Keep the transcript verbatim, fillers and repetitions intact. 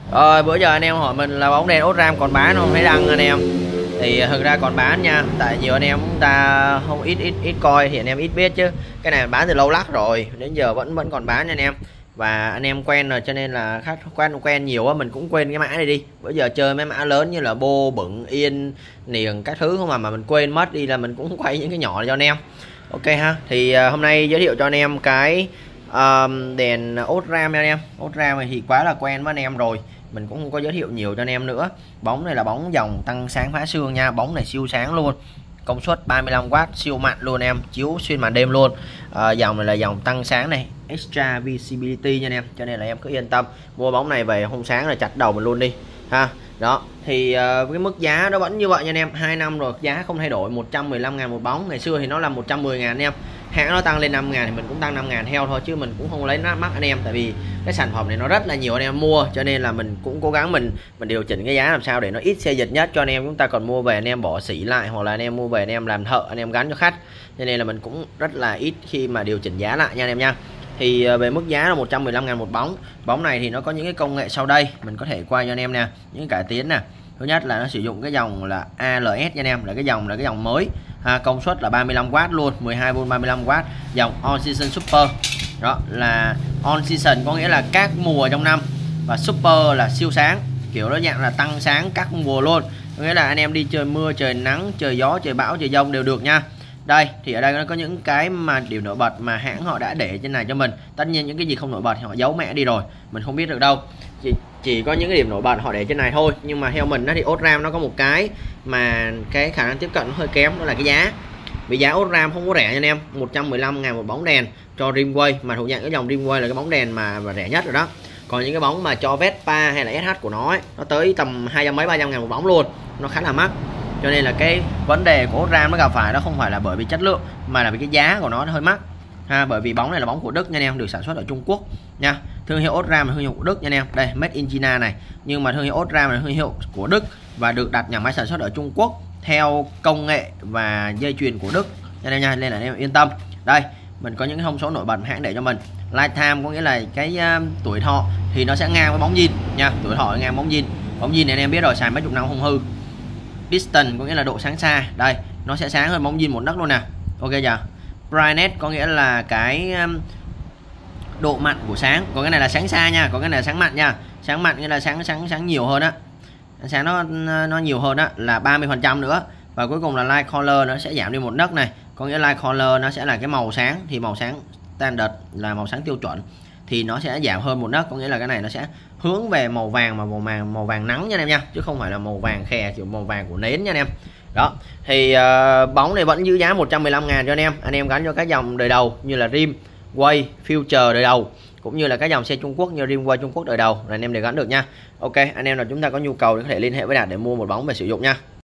Rồi bữa giờ anh em hỏi mình là bóng đèn Osram còn bán không, thấy đăng anh em. Thì thực ra còn bán nha, tại nhiều anh em chúng ta không ít ít ít coi thì anh em ít biết, chứ cái này bán từ lâu lắc rồi, đến giờ vẫn vẫn còn bán nha anh em. Và anh em quen rồi cho nên là khách quen quen nhiều á, mình cũng quên cái mã này đi. Bữa giờ chơi mấy mã lớn như là bô, bửng, yên, niềng các thứ không mà mà mình quên mất đi, là mình cũng quay những cái nhỏ cho anh em. Ok ha, thì uh, hôm nay giới thiệu cho anh em cái um, đèn Osram nha anh em. Osram này thì quá là quen với anh em rồi, mình cũng không có giới thiệu nhiều cho anh em nữa. Bóng này là bóng dòng tăng sáng phá xương nha, bóng này siêu sáng luôn, công suất ba mươi lăm oát, siêu mạnh luôn em, chiếu xuyên màn đêm luôn. À, dòng này là dòng tăng sáng này, extra visibility nha anh em, cho nên là em cứ yên tâm mua bóng này về không sáng là chặt đầu mình luôn đi ha. Đó thì uh, cái mức giá nó vẫn như vậy nha anh em, hai năm rồi giá không thay đổi, một trăm mười lăm ngàn một bóng. Ngày xưa thì nó là một trăm mười ngàn anh em, hãng nó tăng lên năm ngàn thì mình cũng tăng năm ngàn theo thôi, chứ mình cũng không lấy nó mắc anh em, tại vì cái sản phẩm này nó rất là nhiều anh em mua, cho nên là mình cũng cố gắng mình mình điều chỉnh cái giá làm sao để nó ít xê dịch nhất cho anh em. Chúng ta còn mua về anh em bỏ xỉ lại, hoặc là anh em mua về anh em làm thợ, anh em gắn cho khách, cho nên là mình cũng rất là ít khi mà điều chỉnh giá lại nha anh em nha. Thì về mức giá là một trăm mười lăm ngàn một bóng. Bóng này thì nó có những cái công nghệ sau đây, mình có thể quay cho anh em nè, những cải tiến nè. Thứ nhất là nó sử dụng cái dòng là a lờ ét nha anh em, là cái dòng là cái dòng mới ha, công suất là ba mươi lăm oát luôn, mười hai vôn ba mươi lăm oát, dòng On Season Super. Đó là On Season có nghĩa là các mùa trong năm, và Super là siêu sáng, kiểu nó dạng là tăng sáng các mùa luôn, có nghĩa là anh em đi trời mưa, trời nắng, trời gió, trời bão, trời giông đều được nha. Đây thì ở đây nó có những cái mà điều nổi bật mà hãng họ đã để trên này cho mình. Tất nhiên những cái gì không nổi bật thì họ giấu mẹ đi rồi, mình không biết được đâu, chỉ, chỉ có những cái điểm nổi bật họ để trên này thôi. Nhưng mà theo mình thì Osram nó có một cái mà cái khả năng tiếp cận nó hơi kém, đó là cái giá. Vì giá Osram không có rẻ nha anh em, một trăm mười lăm ngàn một bóng đèn cho Rimway, mà thuộc dạng cái dòng Rimway là cái bóng đèn mà, mà rẻ nhất rồi đó. Còn những cái bóng mà cho Vespa hay là ét hát của nó ấy, nó tới tầm hai trăm mấy ba trăm ngàn một bóng luôn, nó khá là mắc. Cho nên là cái vấn đề của Osram nó gặp phải nó không phải là bởi vì chất lượng, mà là vì cái giá của nó, nó hơi mắc ha. Bởi vì bóng này là bóng của Đức nha anh em, được sản xuất ở Trung Quốc nha. Thương hiệu Osram là thương hiệu của Đức nha anh em. Đây made in China này, nhưng mà thương hiệu Osram là thương hiệu của Đức và được đặt nhà máy sản xuất ở Trung Quốc theo công nghệ và dây chuyền của Đức nha anh em nha, nên là anh em yên tâm. Đây mình có những thông số nổi bật hãng để cho mình. Lifetime có nghĩa là cái uh, tuổi thọ thì nó sẽ ngang với bóng zin nha, tuổi thọ ngang bóng zin. Bóng zin này anh em biết rồi, xài mấy chục năm không hư. Distance có nghĩa là độ sáng xa, đây nó sẽ sáng hơn bóng zin một nấc luôn nè. Ok chưa? Brightness có nghĩa là cái um, độ mặn của sáng, còn cái này là sáng xa nha, còn cái này là sáng mặn nha. Sáng mặn nghĩa là sáng sáng sáng nhiều hơn á, sáng nó nó nhiều hơn á, là ba mươi phần trăm nữa. Và cuối cùng là light color nó sẽ giảm đi một nấc này, có nghĩa light color nó sẽ là cái màu sáng, thì màu sáng standard là màu sáng tiêu chuẩn thì nó sẽ giảm hơn một nấc, có nghĩa là cái này nó sẽ hướng về màu vàng, mà màu vàng màu vàng nắng nha anh em nha, chứ không phải là màu vàng khè kiểu màu vàng của nến nha anh em. Đó thì uh, bóng này vẫn giữ giá một trăm mười lăm ngàn cho anh em. Anh em gắn cho các dòng đời đầu như là Rim, Way, Future đời đầu, cũng như là các dòng xe Trung Quốc như Rim, Way Trung Quốc đời đầu là anh em để gắn được nha. Ok, anh em nào chúng ta có nhu cầu thì có thể liên hệ với Đạt để mua một bóng về sử dụng nha.